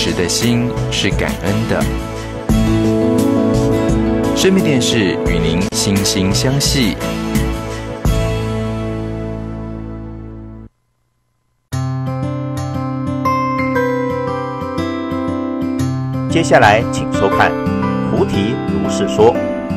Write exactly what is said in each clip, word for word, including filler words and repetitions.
实的心是感恩的。生命电视与您心心相系。 接下来请收看《菩提如是说》。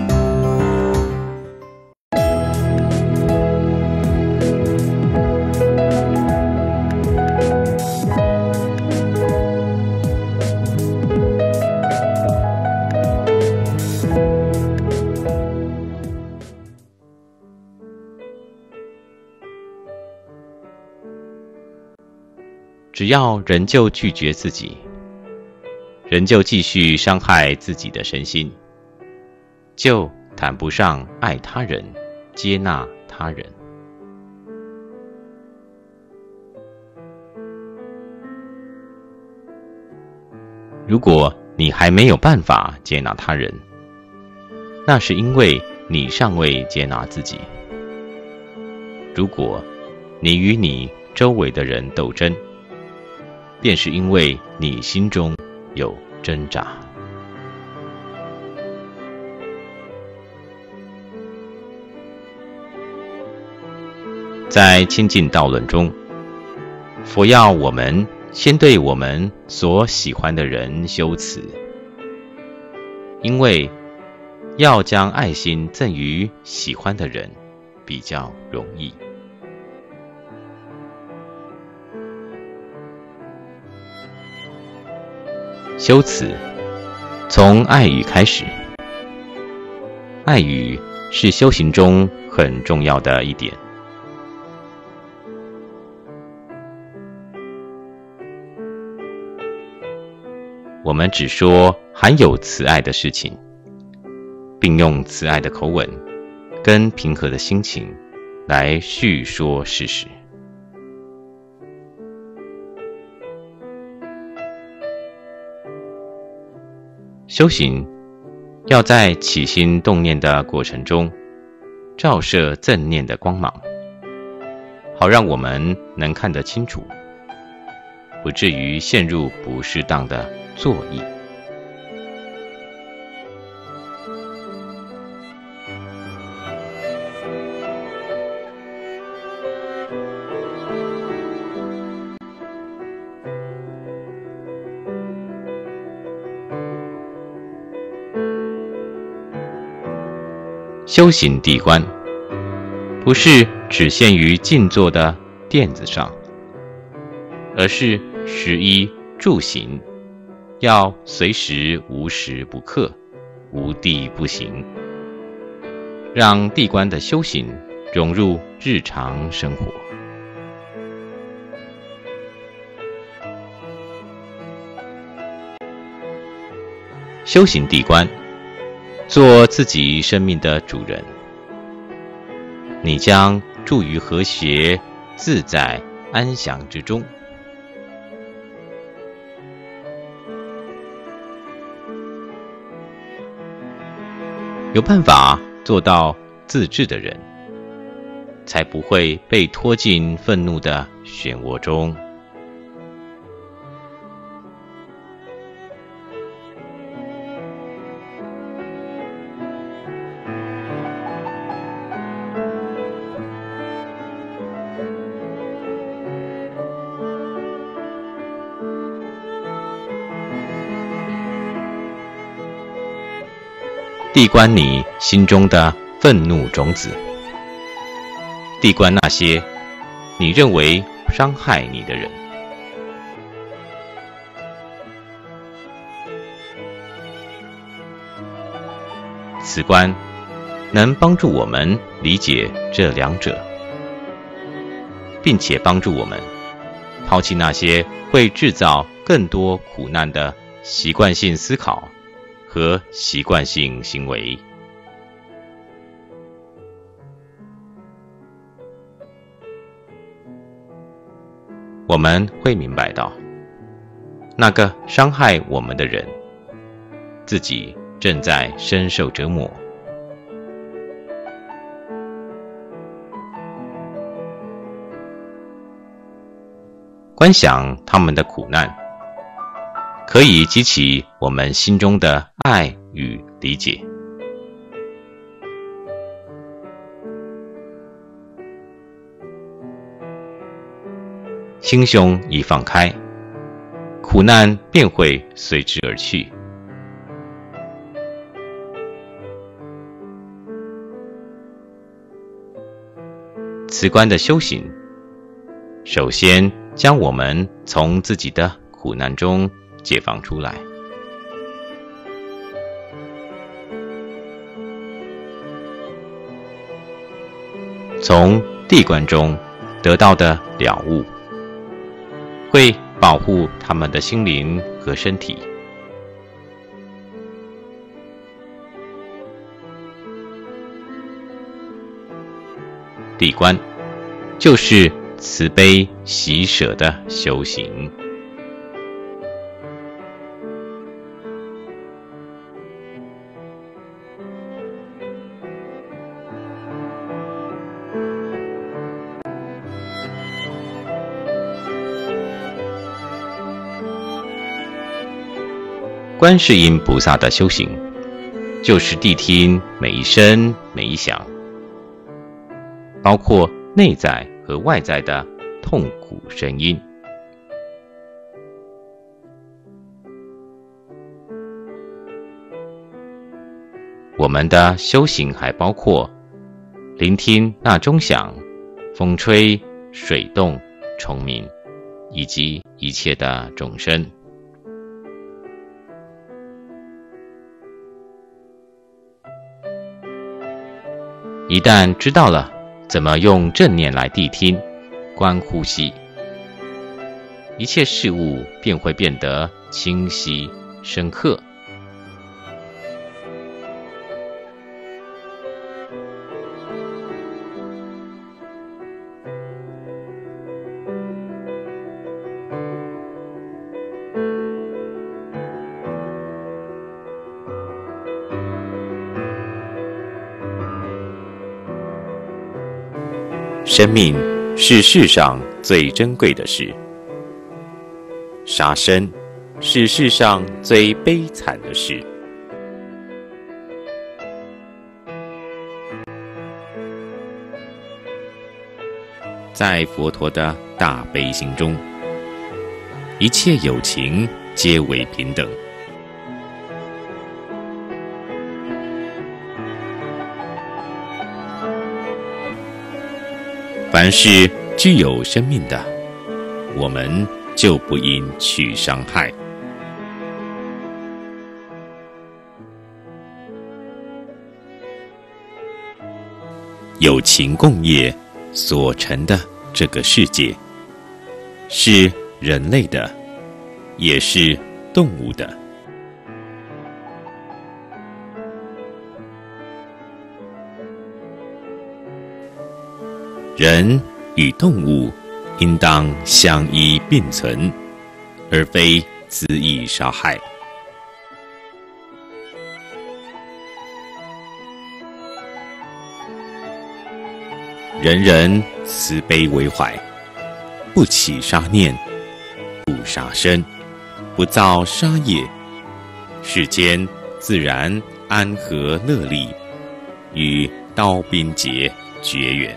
只要仍旧拒绝自己，仍旧继续伤害自己的身心，就谈不上爱他人、接纳他人。如果你还没有办法接纳他人，那是因为你尚未接纳自己。如果你与你周围的人斗争，便是因为你心中有挣扎。在亲近道论中，佛要我们先对我们所喜欢的人修慈，因为要将爱心赠予喜欢的人比较容易。修慈从爱语开始，爱语是修行中很重要的一点。我们只说含有慈爱的事情，并用慈爱的口吻跟平和的心情来叙说事实。修行要在起心动念的过程中照射正念的光芒，好让我们能看得清楚，不至于陷入不适当的作意。修行谛观，不是只限于静坐的垫子上，而是食衣住行，要随时无时不刻，无地不行，让谛观的修行融入日常生活。修行谛观，做自己生命的主人，你将住于和谐、自在、安详之中。有办法做到自制的人，才不会被拖进愤怒的漩涡中。谛观你心中的愤怒种子，谛观那些你认为伤害你的人。此观能帮助我们理解这两者，并且帮助我们抛弃那些会制造更多苦难的习惯性思考和习惯性行为。我们会明白到，那个伤害我们的人，自己正在深受折磨。观想他们的苦难， 可以激起我们心中的爱与理解。心胸一放开，苦难便会随之而去。此观的修行，首先将我们从自己的苦难中解放出来，从地观中得到的了悟，会保护他们的心灵和身体。地观就是慈悲喜舍的修行。观世音菩萨的修行，就是谛听每一声每一响，包括内在和外在的痛苦声音。我们的修行还包括聆听那钟响、风吹、水动、虫鸣，以及一切的众生。一旦知道了怎么用正念来谛听、观呼吸，一切事物便会变得清晰深刻。生命是世上最珍贵的事，杀生是世上最悲惨的事。在佛陀的大悲心中，一切有情皆为平等。凡是具有生命的，我们就不应去伤害。有情共业所成的这个世界，是人类的，也是动物的。人与动物应当相依并存，而非恣意杀害。人人慈悲为怀，不起杀念，不杀生，不造杀业，世间自然安和乐利，与刀兵劫绝缘。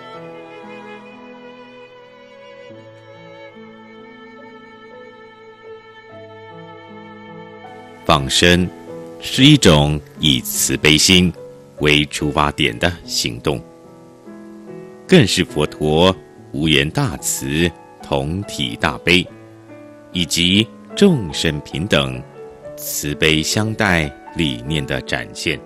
放生是一种以慈悲心为出发点的行动，更是佛陀无言大慈、同体大悲，以及众生平等、慈悲相待理念的展现。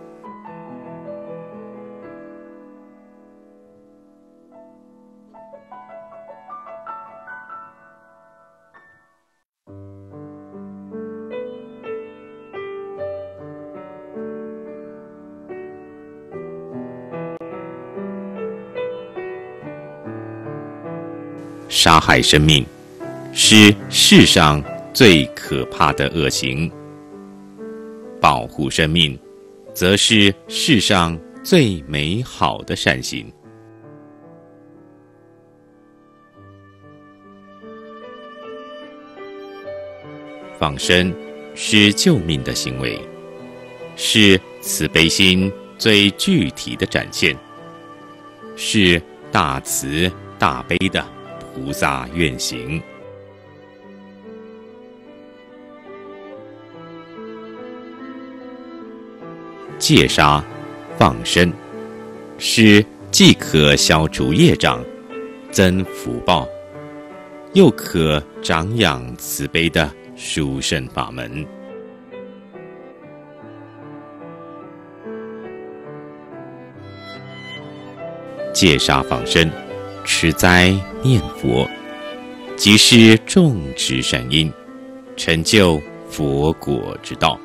杀害生命是世上最可怕的恶行，保护生命则是世上最美好的善行。 放生是救命的行为，是慈悲心最具体的展现，是大慈大悲的菩萨愿行。戒杀放生是既可消除业障、增福报，又可长养慈悲的殊胜法门。戒杀放生，持斋念佛，即是种植善因，成就佛果之道。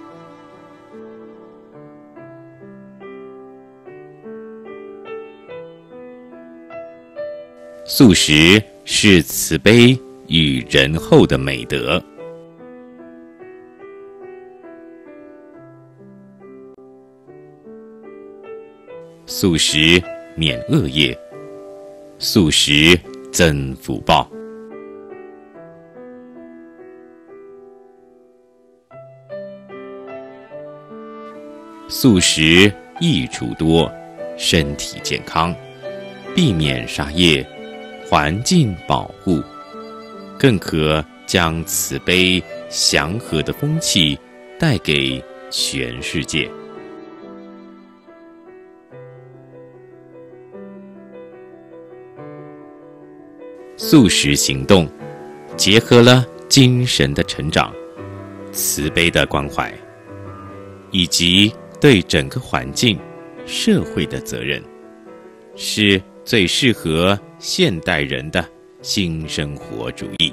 素食是慈悲与仁厚的美德。素食免恶业，素食增福报。素食益处多，身体健康，避免杀业，环境保护，更可将慈悲祥和的风气带给全世界。素食行动结合了精神的成长、慈悲的关怀，以及对整个环境、社会的责任，是最适合现代人的新生活主义。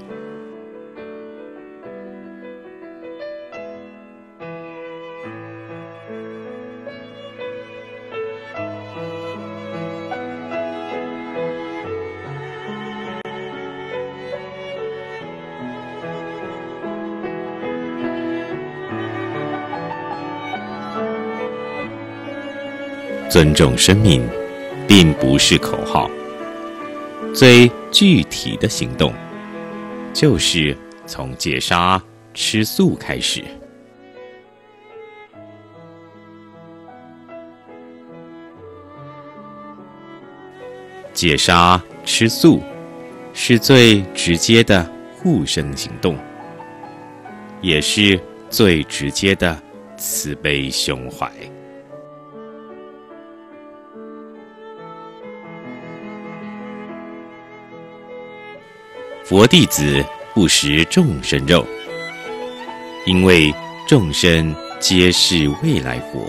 尊重生命并不是口号，最具体的行动就是从戒杀吃素开始。戒杀吃素是最直接的护生行动，也是最直接的慈悲胸怀。佛弟子不食众生肉，因为众生皆是未来佛。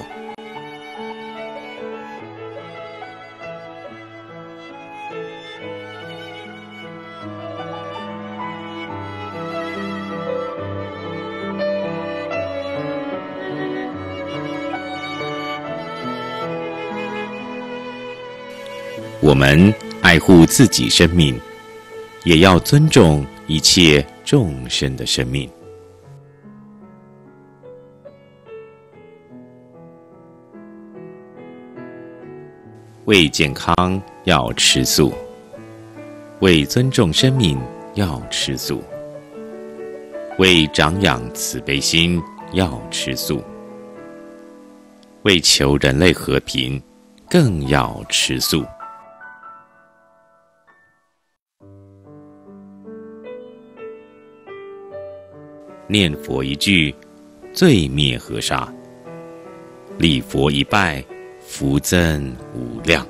我们爱护自己生命，也要尊重一切众生的生命。为健康要吃素，为尊重生命要吃素，为长养慈悲心要吃素，为求人类和平更要吃素。念佛一句，罪灭河沙；礼佛一拜，福增无量。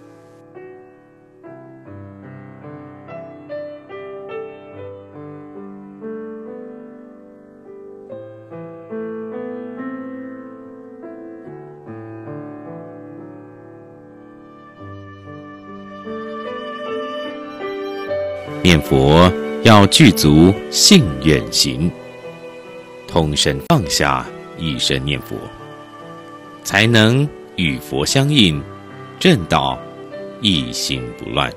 念佛要具足信愿行，通身放下，一生念佛，才能与佛相应，正道一心不乱。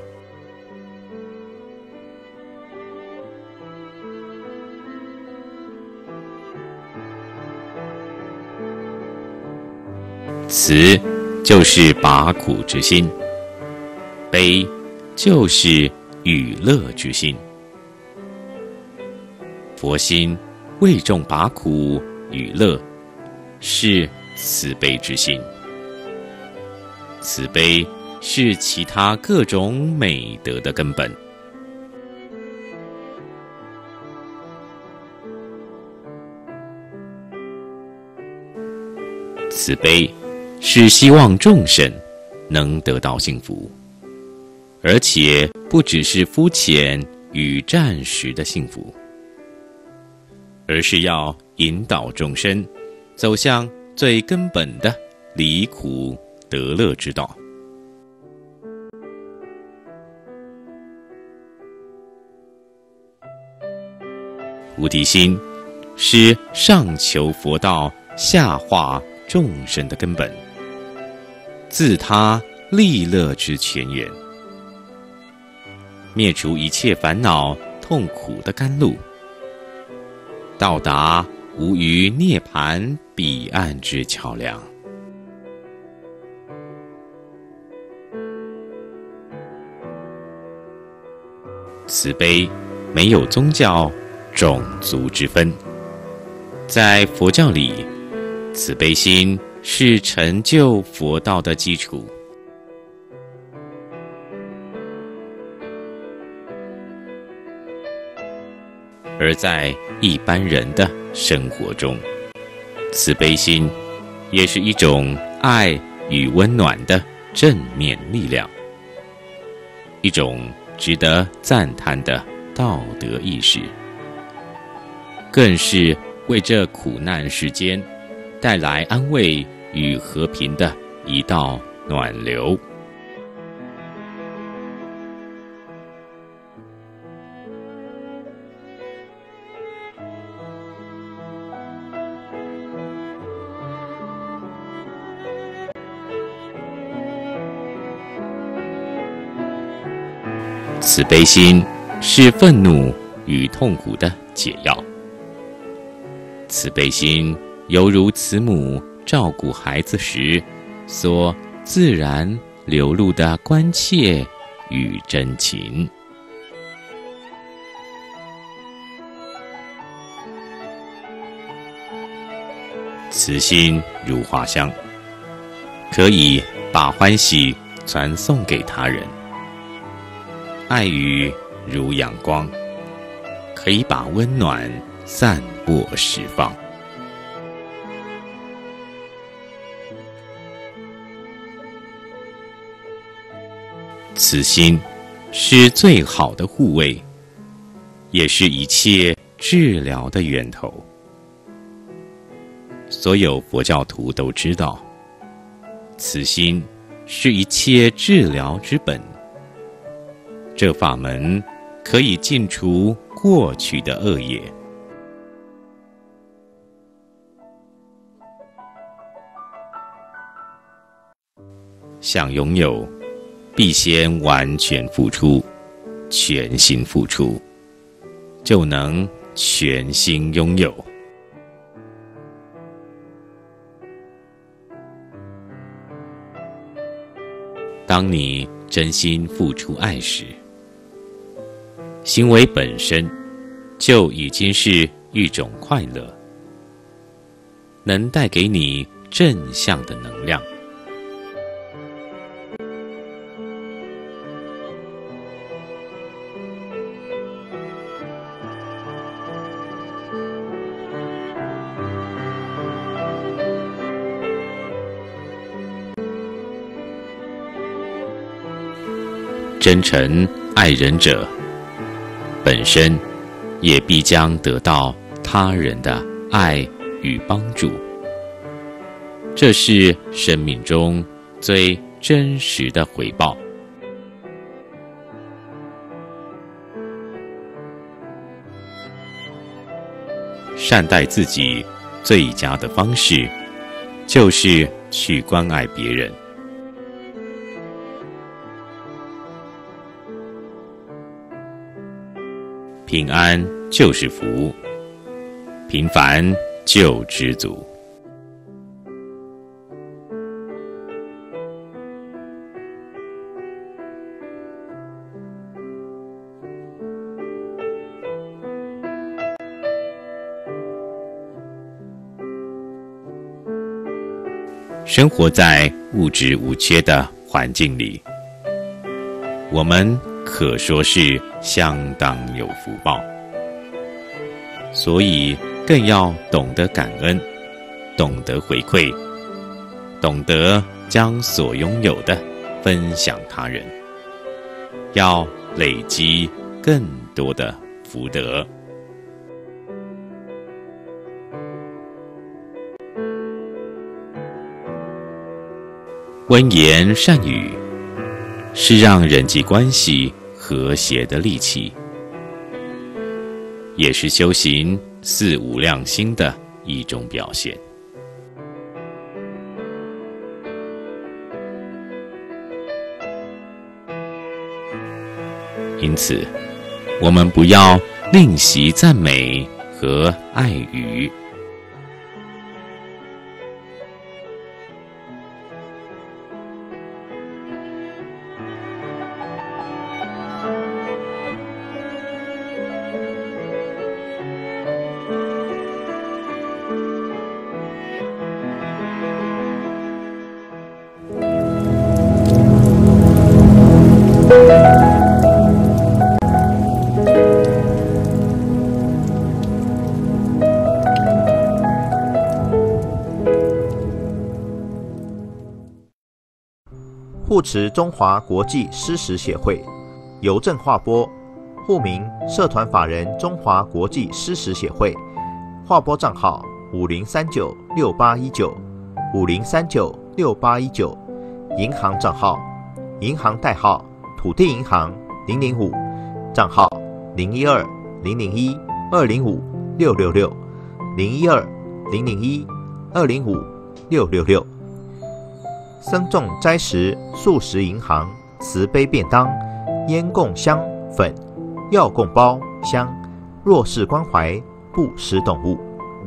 慈就是拔苦之心，悲就是与乐之心。佛心为众拔苦与乐，是慈悲之心。慈悲是其他各种美德的根本。慈悲是希望众生能得到幸福，而且不只是肤浅与暂时的幸福，而是要引导众生走向最根本的离苦得乐之道。菩提心是上求佛道，下化众生的根本，自他利乐之泉源，灭除一切烦恼痛苦的甘露，到达无余涅槃彼岸之桥梁。慈悲没有宗教、种族之分，在佛教里，慈悲心是成就佛道的基础。而在一般人的生活中，慈悲心也是一种爱与温暖的正面力量，一种值得赞叹的道德意识，更是为这苦难世间带来安慰与和平的一道暖流。慈悲心是愤怒与痛苦的解药。慈悲心犹如慈母照顾孩子时所自然流露的关切与真情。慈心如花香，可以把欢喜传送给他人；爱语如阳光，可以把温暖散播释放。慈心是最好的护卫，也是一切治疗的源头。所有佛教徒都知道，慈心是一切治疗之本。这法门可以尽除过去的恶业。想拥有，必先完全付出，全心付出，就能全心拥有。当你真心付出爱时，行为本身就已经是一种快乐，能带给你正向的能量。真诚爱人者，本身也必将得到他人的爱与帮助。这是生命中最真实的回报。善待自己最佳的方式，就是去关爱别人。平安就是福，平凡就知足。 生活在物质无缺的环境里，我们可说是相当有福报，所以更要懂得感恩，懂得回馈，懂得将所拥有的分享他人，要累积更多的福德。温言善语是让人际关系和谐的利器，也是修行四无量心的一种表现。因此，我们不要吝惜赞美和爱语。 护持中华国际施食协会，邮政划拨，户名社团法人中华国际施食协会，划拨账号五零三九六八一九五零三九六八一九，银行账号银行代号土地银行零零五，账号零一二零零一二零五六六六零一二零零一二零五六六六。僧众斋食素食银行慈悲便当烟供香粉药供包香弱势关怀布施动物。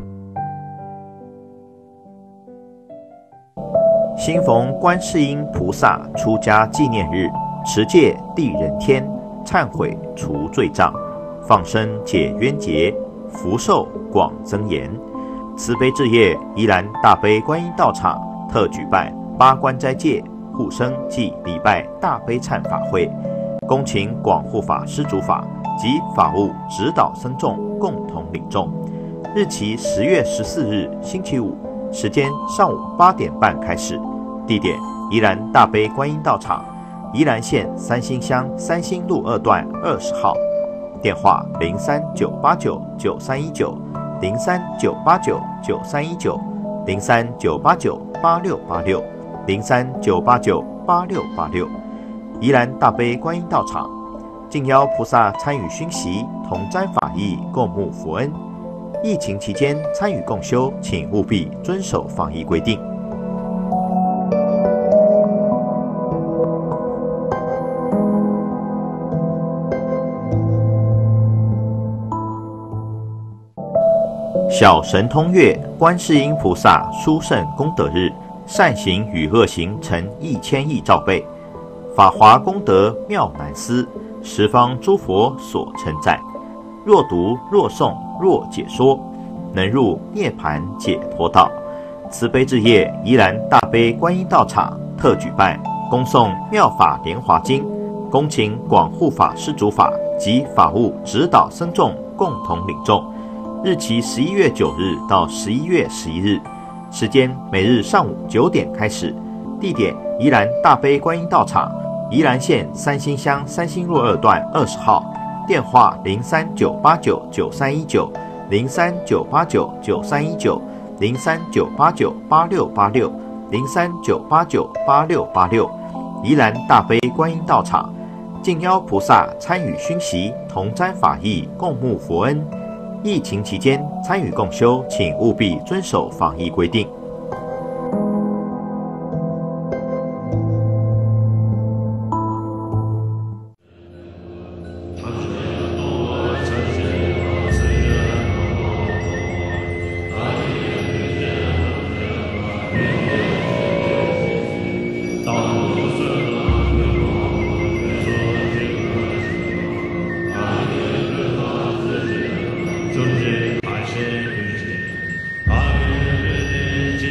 新逢观世音菩萨出家纪念日，持戒地人天，忏悔除罪障，放生解冤结，福寿广增延。慈悲置业宜兰大悲观音道场特举办八关斋戒护生暨礼拜大悲忏法会，恭请广护法施主法及法务指导僧众共同领众。日期十月十四日星期五，时间上午八点半开始，地点宜兰大悲观音道场，宜兰县三星乡三星路二段二十号，电话零三九八九九三一九零三九八九九三一九零三九八九八六八六零三九八九八六八六。宜兰大悲观音道场，敬邀菩萨参与熏习，同沾法益，共沐佛恩。疫情期间参与共修，请务必遵守防疫规定。小神通月观世音菩萨殊胜功德日，善行与恶行成一千亿兆倍，法华功德妙难思，十方诸佛所称赞。若读若诵若解说，能入涅槃解脱道。慈悲置业宜兰大悲观音道场特举办恭诵妙法莲华经，恭请广护法施主法及法务指导僧众共同领众。日期十一月九日到十一月十一日，时间每日上午九点开始，地点宜兰大悲观音道场，宜兰县三星乡三星路二段二十号，电话零三九八九九三一九零三九八九九三一九零三九八九八六八六零三九八九八六八六。宜兰大悲观音道场，敬邀菩萨参与熏习，同沾法益，共沐佛恩。疫情期间参与共修，请务必遵守防疫规定。 尊敬海鲜与阿弥陀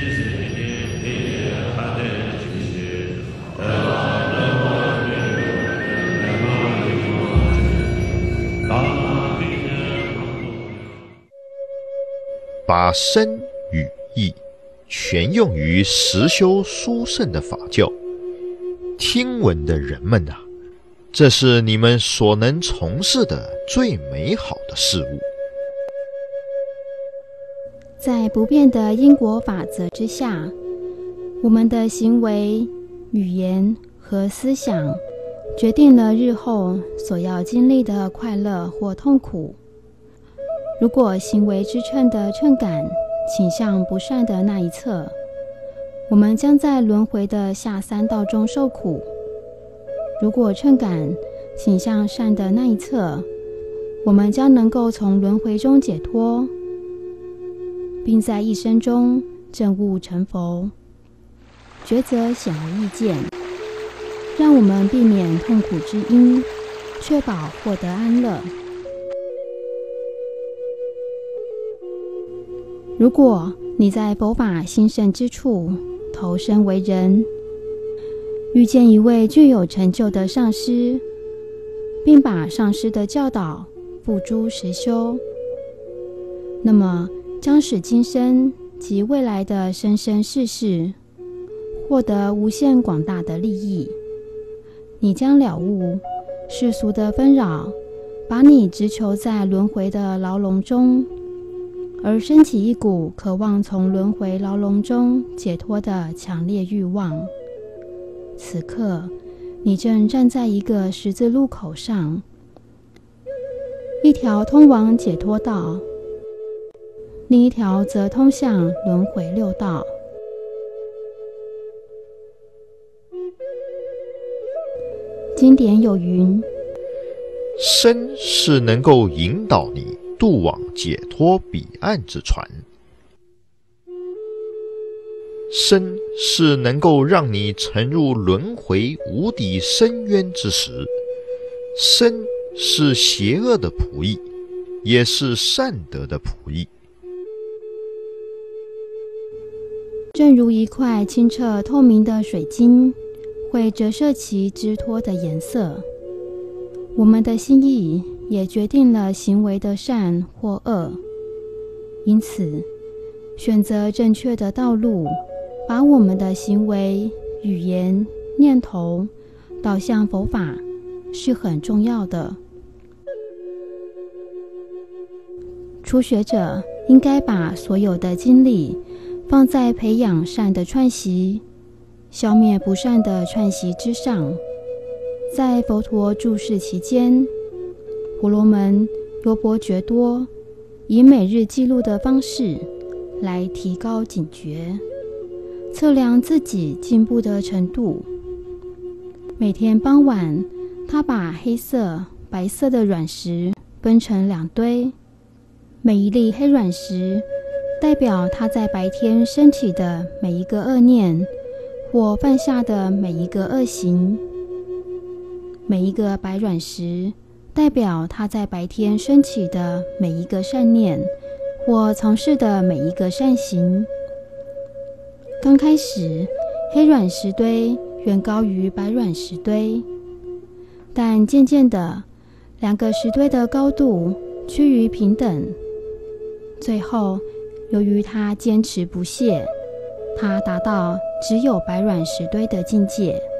把身与意全用于实修殊胜的法教。听闻的人们啊，这是你们所能从事的最美好的事物。 在不变的因果法则之下，我们的行为、语言和思想决定了日后所要经历的快乐或痛苦。如果行为之秤的秤杆倾向不善的那一侧，我们将在轮回的下三道中受苦；如果秤杆倾向善的那一侧，我们将能够从轮回中解脱，并在一生中证悟成佛。抉择显而易见，让我们避免痛苦之因，确保获得安乐。如果你在佛法兴盛之处投身为人，遇见一位具有成就的上师，并把上师的教导付诸实修，那么将使今生及未来的生生世世获得无限广大的利益。你将了悟世俗的纷扰，把你执囚在轮回的牢笼中，而升起一股渴望从轮回牢笼中解脱的强烈欲望。此刻，你正站在一个十字路口上，一条通往解脱道，另一条则通向轮回六道。经典有云： 身是能够引导你渡往解脱彼岸之船，身是能够让你沉入轮回无底深渊之时，身是邪恶的仆役，也是善德的仆役。 正如一块清澈透明的水晶会折射其织托的颜色，我们的心意也决定了行为的善或恶。因此，选择正确的道路，把我们的行为、语言、念头导向佛法，是很重要的。初学者应该把所有的精力放在培养善的串习，消灭不善的串习之上。在佛陀住世期间，婆罗门、优波觉多以每日记录的方式来提高警觉，测量自己进步的程度。每天傍晚，他把黑色、白色的卵石分成两堆，每一粒黑卵石代表他在白天升起的每一个恶念或犯下的每一个恶行，每一个白卵石代表他在白天升起的每一个善念或从事的每一个善行。刚开始，黑卵石堆远高于白卵石堆，但渐渐的，两个石堆的高度趋于平等。最后，由于他坚持不懈，他达到只有白卵石堆的境界。